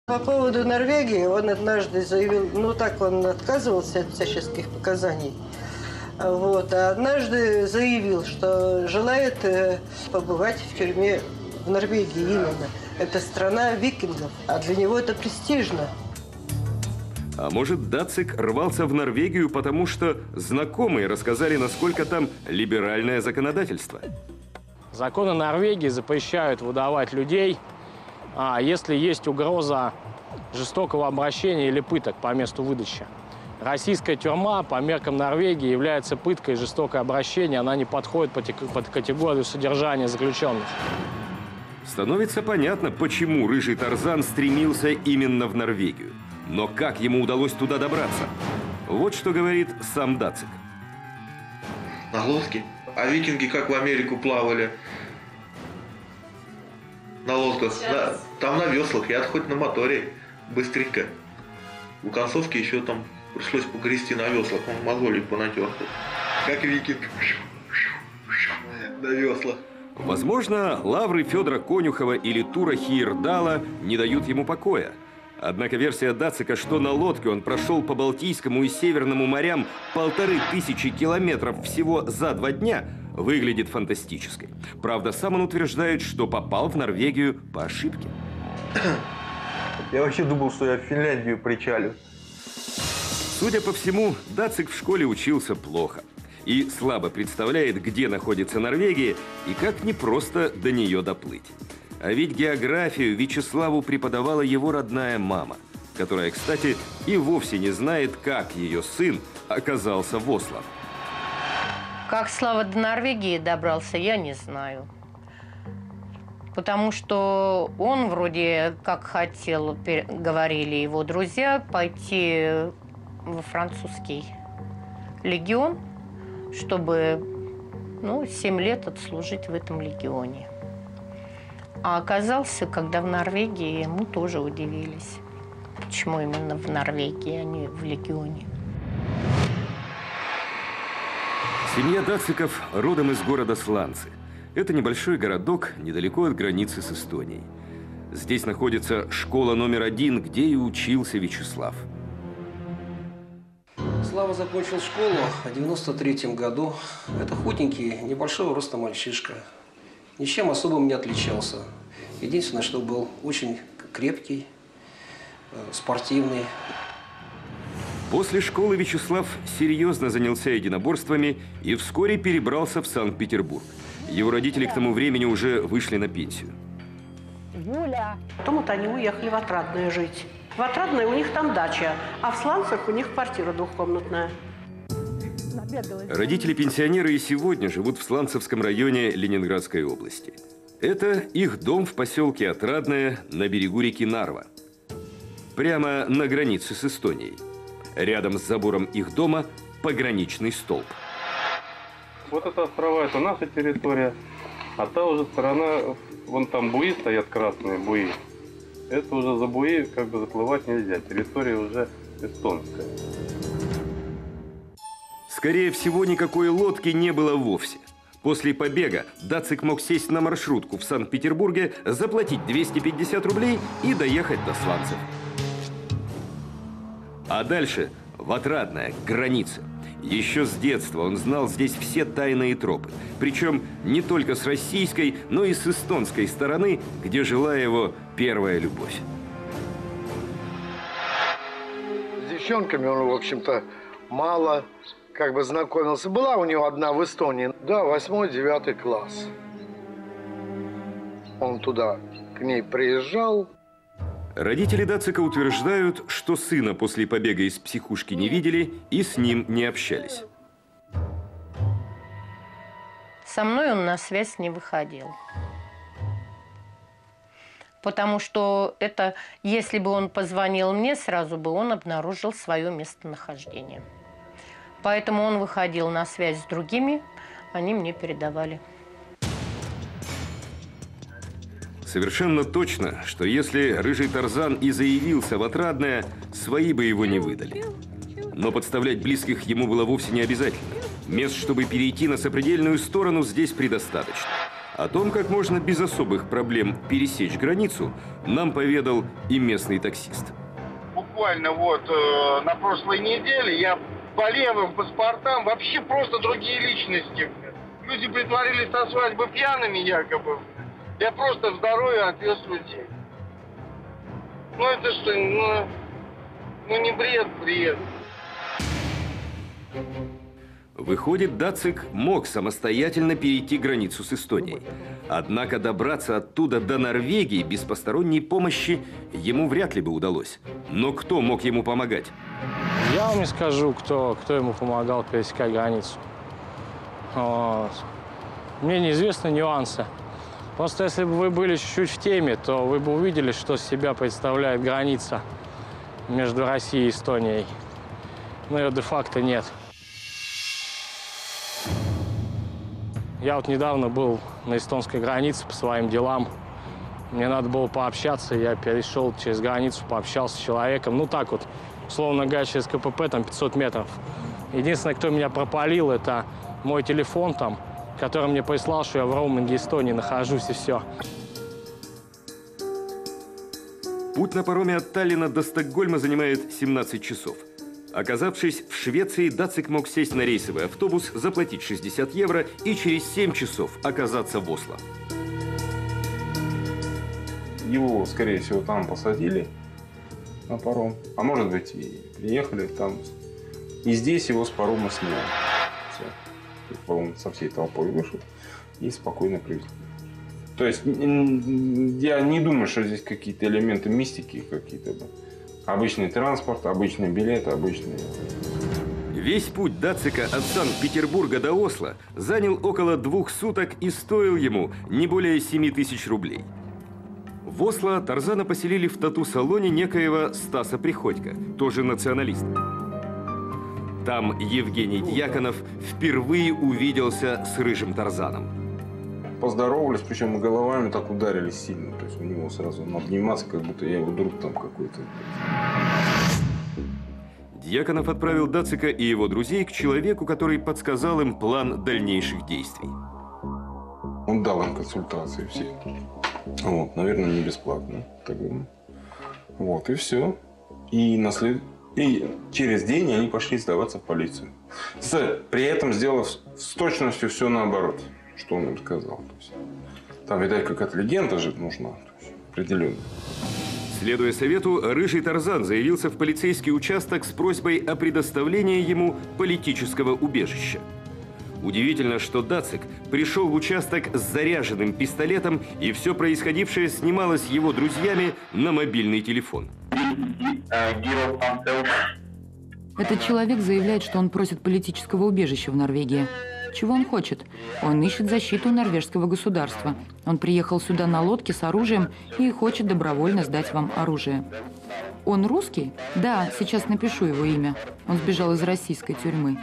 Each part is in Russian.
По поводу Норвегии он однажды заявил, ну так он отказывался от всяческих показаний, вот, а однажды заявил, что желает побывать в тюрьме в Норвегии именно. Это страна викингов, а для него это престижно. А может, Дацик рвался в Норвегию, потому что знакомые рассказали, насколько там либеральное законодательство? Законы Норвегии запрещают выдавать людей, если есть угроза жестокого обращения или пыток по месту выдачи. Российская тюрьма по меркам Норвегии является пыткой и жестокое обращение. Она не подходит под категорию содержания заключенных. Становится понятно, почему рыжий Тарзан стремился именно в Норвегию. Но как ему удалось туда добраться? Вот что говорит сам Дацик. На лодке. А викинги как в Америку плавали? На лодках. Да, там на веслах. Я хоть на моторе. Быстренько. У концовки еще там пришлось погрести на веслах. Он мозолей понатер. Как викинг. На веслах. Возможно, лавры Федора Конюхова или Тура Хейердала не дают ему покоя. Однако версия Дацика, что на лодке он прошел по Балтийскому и Северному морям 1500 километров всего за 2 дня, выглядит фантастической. Правда, сам он утверждает, что попал в Норвегию по ошибке. Я вообще думал, что я в Финляндию причалю. Судя по всему, Дацик в школе учился плохо. И слабо представляет, где находится Норвегия и как непросто до нее доплыть. А ведь географию Вячеславу преподавала его родная мама, которая, кстати, и вовсе не знает, как ее сын оказался в Осло. Как Слава до Норвегии добрался, я не знаю. Потому что он вроде как хотел, говорили его друзья, пойти во французский легион, чтобы 7 лет отслужить в этом легионе. А оказался, когда в Норвегии, мы тоже удивились. Почему именно в Норвегии, а не в легионе? Семья Дациков родом из города Сланцы. Это небольшой городок недалеко от границы с Эстонией. Здесь находится школа номер 1, где и учился Вячеслав. Слава закончил школу в 93-м году. Это худенький, небольшого роста мальчишка. Ничем особым не отличался. Единственное, что был очень крепкий, спортивный. После школы Вячеслав серьезно занялся единоборствами и вскоре перебрался в Санкт-Петербург. Его родители к тому времени уже вышли на пенсию. Потом они уехали в Отрадное жить. В Отрадное у них там дача, а в Сланцах у них квартира двухкомнатная. Родители-пенсионеры и сегодня живут в Сланцевском районе Ленинградской области. Это их дом в поселке Отрадное на берегу реки Нарва. Прямо на границе с Эстонией. Рядом с забором их дома пограничный столб. Вот это острова, это наша территория. А та уже сторона, вон там буи стоят, красные буи. Это уже за буи как бы заплывать нельзя. Территория уже эстонская. Скорее всего, никакой лодки не было вовсе. После побега Дацик мог сесть на маршрутку в Санкт-Петербурге, заплатить 250 рублей и доехать до Сланцев. А дальше в Отрадное, к границе. Еще с детства он знал здесь все тайные тропы. Причем не только с российской, но и с эстонской стороны, где жила его первая любовь. С девчонками он, в общем-то, мало знакомился. Была у него одна в Эстонии. Да, 8-9 класс. Он туда к ней приезжал. Родители Дацика утверждают, что сына после побега из психушки не видели и с ним не общались. Со мной он на связь не выходил. Потому что если бы он позвонил мне, сразу бы он обнаружил свое местонахождение. Поэтому он выходил на связь с другими, они мне передавали. Совершенно точно, что если рыжий Тарзан и заявился в Отрадное, свои бы его не выдали. Но подставлять близких ему было вовсе не обязательно. Мест, чтобы перейти на сопредельную сторону, здесь предостаточно. О том, как можно без особых проблем пересечь границу, нам поведал и местный таксист. Буквально на прошлой неделе я по левым паспортам вообще просто другие личности. Люди притворились на свадьбы пьяными якобы. Я просто в здоровье отвез людей. Ну это что, не бред. Выходит, Дацик мог самостоятельно перейти границу с Эстонией. Однако добраться оттуда до Норвегии без посторонней помощи ему вряд ли бы удалось. Но кто мог ему помогать? Я вам не скажу, кто ему помогал пересекать границу. Вот. Мне неизвестны нюансы. Просто если бы вы были чуть-чуть в теме, то вы бы увидели, что из себя представляет граница между Россией и Эстонией. Но ее де-факто нет. Я вот недавно был на эстонской границе по своим делам. Мне надо было пообщаться, я перешел через границу, пообщался с человеком. Ну так вот, условно говоря, через КПП, там 500 метров. Единственное, кто меня пропалил, это мой телефон там, который мне прислал, что я в роуминге Эстонии нахожусь, и все. Путь на пароме от Таллина до Стокгольма занимает 17 часов. Оказавшись в Швеции, Дацик мог сесть на рейсовый автобус, заплатить 60 евро и через 7 часов оказаться в Осло. Его, скорее всего, там посадили на паром. А может быть, и приехали там. И здесь его с парома сняли. Все. Он со всей толпой вышел и спокойно привезли. То есть, я не думаю, что здесь какие-то элементы мистики какие-то. Обычный транспорт, обычный билет, обычный... Весь путь Дацика от Санкт-Петербурга до Осло занял около 2 суток и стоил ему не более 7000 рублей. В Осло Тарзана поселили в тату-салоне некоего Стаса Приходько, тоже националист. Там Евгений Дьяконов впервые увиделся с рыжим Тарзаном. Поздоровались, причем головами так ударились сильно. То есть у него сразу обниматься, как будто я его друг там какой-то. Дьяконов отправил Дацика и его друзей к человеку, который подсказал им план дальнейших действий. Он дал им консультации все. Вот, наверное, не бесплатно. Вот, и все. И через день они пошли сдаваться в полицию. При этом сделав с точностью все наоборот, что он им сказал. То есть, там, видать, какая-то легенда же нужна, определенно. Следуя совету, рыжий Тарзан заявился в полицейский участок с просьбой о предоставлении ему политического убежища. Удивительно, что Дацик пришел в участок с заряженным пистолетом, и все происходившее снималось его друзьями на мобильный телефон. Этот человек заявляет, что он просит политического убежища в Норвегии. Чего он хочет? Он ищет защиту норвежского государства. Он приехал сюда на лодке с оружием и хочет добровольно сдать вам оружие. Он русский? Да, сейчас напишу его имя. Он сбежал из российской тюрьмы.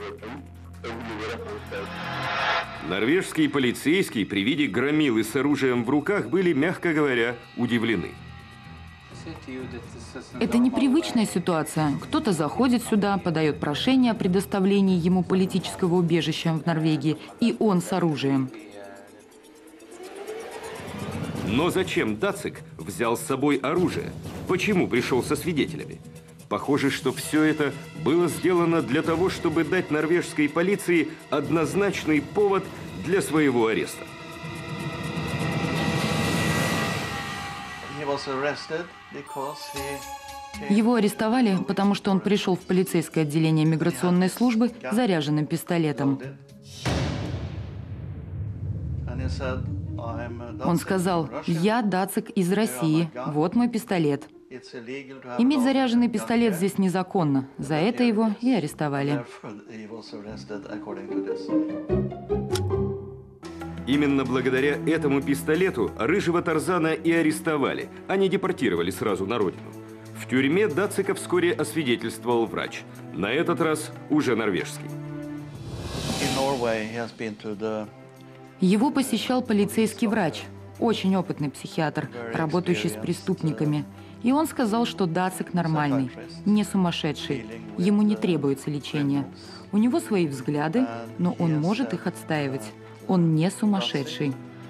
Норвежские полицейские при виде громилы с оружием в руках были, мягко говоря, удивлены. Это непривычная ситуация. Кто-то заходит сюда, подает прошение о предоставлении ему политического убежища в Норвегии, и он с оружием. Но зачем Дацик взял с собой оружие? Почему пришел со свидетелями? Похоже, что все это было сделано для того, чтобы дать норвежской полиции однозначный повод для своего ареста. Его арестовали, потому что он пришел в полицейское отделение миграционной службы заряженным пистолетом. Он сказал: «Я Дацик из России, вот мой пистолет». Иметь заряженный пистолет здесь незаконно. За это его и арестовали. Именно благодаря этому пистолету рыжего Тарзана и арестовали, а не депортировали сразу на родину. В тюрьме Дацика вскоре освидетельствовал врач. На этот раз уже норвежский. Его посещал полицейский врач, очень опытный психиатр, работающий с преступниками. И он сказал, что Дацик нормальный, не сумасшедший, ему не требуется лечение. У него свои взгляды, но он может их отстаивать. Он не сумасшедший.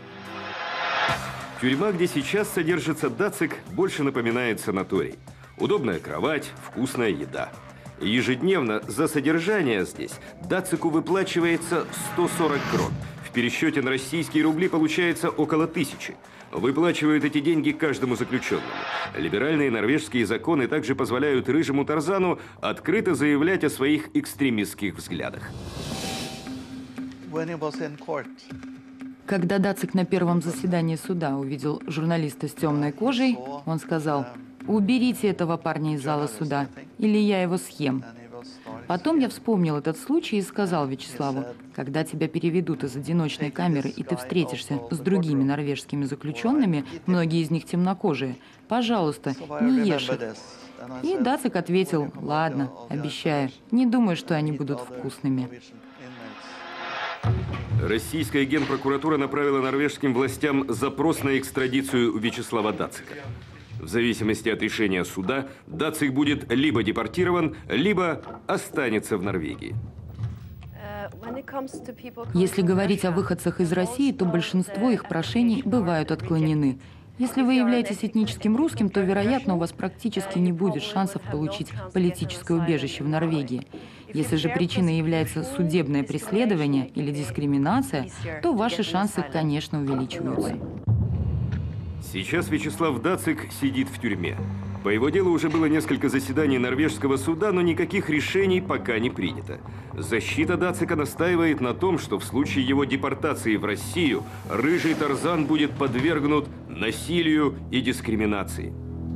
Тюрьма, где сейчас содержится Дацик, больше напоминает санаторий. Удобная кровать, вкусная еда. Ежедневно за содержание здесь Дацику выплачивается 140 крон. В пересчете на российские рубли получается около 1000. Выплачивают эти деньги каждому заключенному. Либеральные норвежские законы также позволяют рыжему Тарзану открыто заявлять о своих экстремистских взглядах. Когда Дацик на первом заседании суда увидел журналиста с темной кожей, он сказал: «Уберите этого парня из зала суда, или я его съем». Потом я вспомнил этот случай и сказал Вячеславу: когда тебя переведут из одиночной камеры и ты встретишься с другими норвежскими заключенными, многие из них темнокожие, пожалуйста, не ешь их. И Дацик ответил: ладно, обещаю, не думаю, что они будут вкусными. Российская генпрокуратура направила норвежским властям запрос на экстрадицию Вячеслава Дацика. В зависимости от решения суда, Дацик будет либо депортирован, либо останется в Норвегии. Если говорить о выходцах из России, то большинство их прошений бывают отклонены. Если вы являетесь этническим русским, то, вероятно, у вас практически не будет шансов получить политическое убежище в Норвегии. Если же причиной является судебное преследование или дискриминация, то ваши шансы, конечно, увеличиваются. Сейчас Вячеслав Дацик сидит в тюрьме. По его делу уже было несколько заседаний норвежского суда, но никаких решений пока не принято. Защита Дацика настаивает на том, что в случае его депортации в Россию рыжий Тарзан будет подвергнут насилию и дискриминации.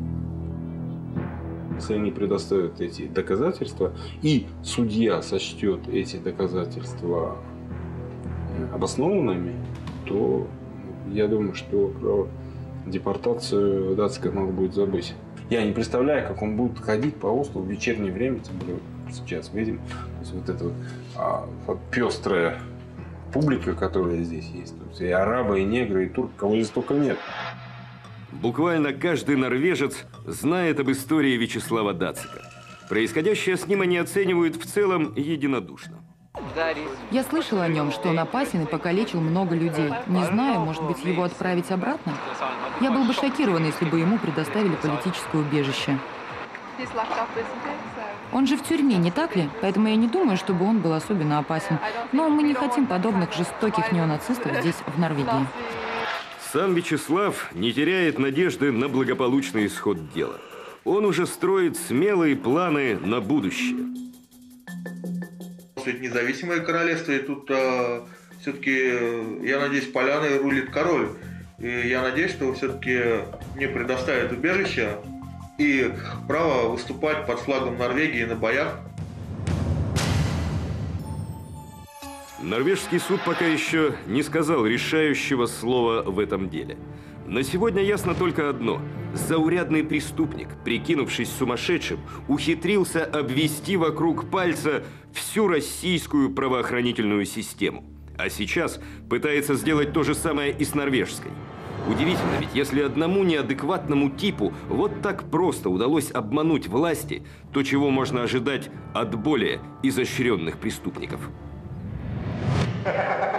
Если они предоставят эти доказательства, и судья сочтет эти доказательства обоснованными, то я думаю, что про депортацию Дацика надо будет забыть. Я не представляю, как он будет ходить по Ослу в вечернее время, тем более сейчас видим. То есть вот эта вот пестрая публика, которая здесь есть. То есть и арабы, и негры, и турки, кого здесь только нет. Буквально каждый норвежец знает об истории Вячеслава Дацика. Происходящее с ним они оценивают в целом единодушно. Я слышал о нем, что он опасен и покалечил много людей. Не знаю, может быть, его отправить обратно? Я был бы шокирован, если бы ему предоставили политическое убежище. Он же в тюрьме, не так ли? Поэтому я не думаю, чтобы он был особенно опасен. Но мы не хотим подобных жестоких неонацистов здесь, в Норвегии. Сам Вячеслав не теряет надежды на благополучный исход дела. Он уже строит смелые планы на будущее. Это независимое королевство, и тут все-таки, я надеюсь, поляной рулит король. И я надеюсь, что все-таки мне предоставят убежище и право выступать под флагом Норвегии на боях. Норвежский суд пока еще не сказал решающего слова в этом деле. На сегодня ясно только одно. Заурядный преступник, прикинувшись сумасшедшим, ухитрился обвести вокруг пальца всю российскую правоохранительную систему. А сейчас пытается сделать то же самое и с норвежской. Удивительно, ведь если одному неадекватному типу вот так просто удалось обмануть власти, то чего можно ожидать от более изощренных преступников?